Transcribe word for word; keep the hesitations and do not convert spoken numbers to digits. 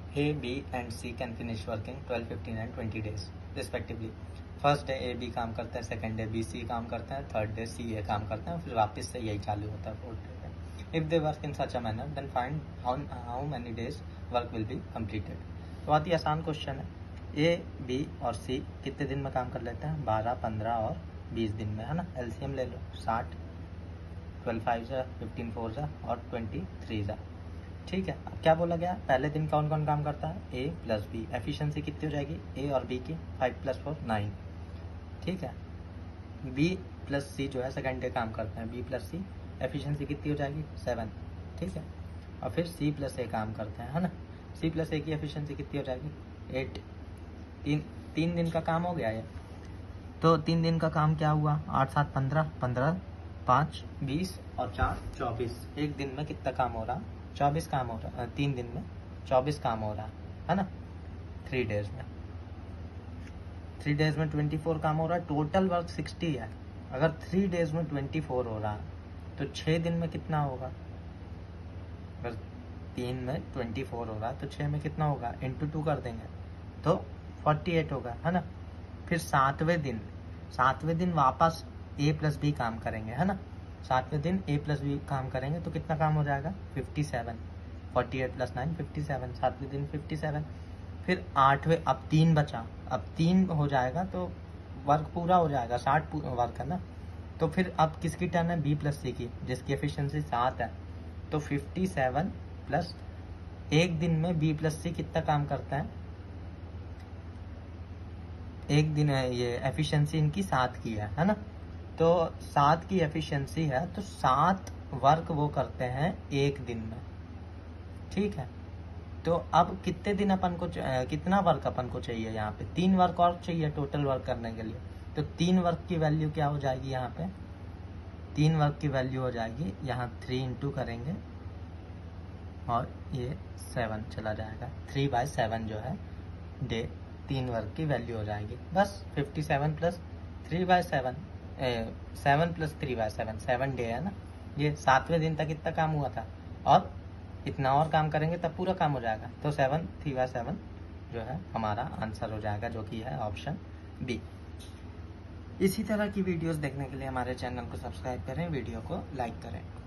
A B and C can finish working twelve, fifteen and twenty days respectively. First day A B काम करता है, second day B C काम करता है, third day सी ए काम करता है, फिर वापस से यही चालू होता है फोर्थ डे पे। If they work in such a manner then find how how many days work will be completed. तो बहुत ही आसान क्वेश्चन है। ए बी और सी कितने दिन में काम कर लेते हैं? बारह, पंद्रह और बीस दिन में, है ना। एलसीएम ले लो, साठ, ट्वेल्व फाइव जा, फिफ्टीन फोर जा और ट्वेंटी थ्री जा। ठीक है, अब क्या बोला गया? पहले दिन कौन कौन काम करता है? ए प्लस बी। एफिशिएंसी कितनी हो जाएगी ए और बी की? Five plus four nine. ठीक है, बी प्लस सी जो है सेकेंड डे काम करते हैं, बी प्लस सी। एफिशिएंसी कितनी हो जाएगी? सेवन। ठीक है, और फिर सी प्लस ए काम करते हैं, है ना। सी प्लस ए की एफिशिएंसी कितनी हो जाएगी? एट। तीन तीन दिन का काम हो गया ये। तो तीन दिन का काम क्या हुआ? आठ सात पंद्रह, पंद्रह पाँच बीस और चार चौबीस। एक दिन में कितना काम हो रहा? चौबीस काम हो रहा। तीन दिन में चौबीस काम हो रहा है ना। थ्री डेज में थ्री डेज में ट्वेंटी फोर काम हो रहा है। टोटल वर्क सिक्सटी है। अगर थ्री डेज में ट्वेंटी फोर हो रहा है तो छः दिन में कितना होगा? अगर तीन में ट्वेंटी फोर हो रहा है तो छः में कितना होगा? इंटू टू कर देंगे तो फोर्टी एट होगा, है ना। फिर सातवें दिन सातवें दिन वापस ए प्लस बी काम करेंगे, है ना। सातवें दिन ए प्लस बी काम करेंगे तो कितना काम हो जाएगा? Fifty seven. Forty eight plus nine fifty seven. सातवें दिन फिफ्टी सेवन। फिर आठवें, अब तीन बचा, अब तीन हो जाएगा तो वर्क पूरा हो जाएगा, साठ वर्क है ना। तो फिर अब किसकी टर्न है? बी प्लस सी की, जिसकी एफिशिएंसी सात है। तो फिफ्टी सेवन प्लस एक दिन में बी प्लस सी कितना काम करता है? एक दिन है ये एफिशिएंसी इनकी सात की है, है ना। तो सात की एफिशिएंसी है तो सात वर्क वो करते हैं एक दिन में। ठीक है, तो अब कितने दिन अपन को, कितना वर्क अपन को चाहिए? यहाँ पे तीन वर्क और चाहिए टोटल वर्क करने के लिए। तो तीन वर्क की वैल्यू क्या हो जाएगी? यहाँ पे तीन वर्क की वैल्यू हो जाएगी, यहाँ थ्री इंटू करेंगे और ये सेवन चला जाएगा। थ्री बाय सेवन जो है डे, तीन वर्क की वैल्यू हो जाएगी। बस fifty seven plus three by seven, seven plus three by seven, seven day है ना। ये सातवें दिन तक इतना काम हुआ था और इतना और काम करेंगे तब पूरा काम हो जाएगा। तो सेवन थ्री बाय सेवन जो है हमारा आंसर हो जाएगा, जो कि है ऑप्शन बी। इसी तरह की वीडियोस देखने के लिए हमारे चैनल को सब्सक्राइब करें, वीडियो को लाइक करें।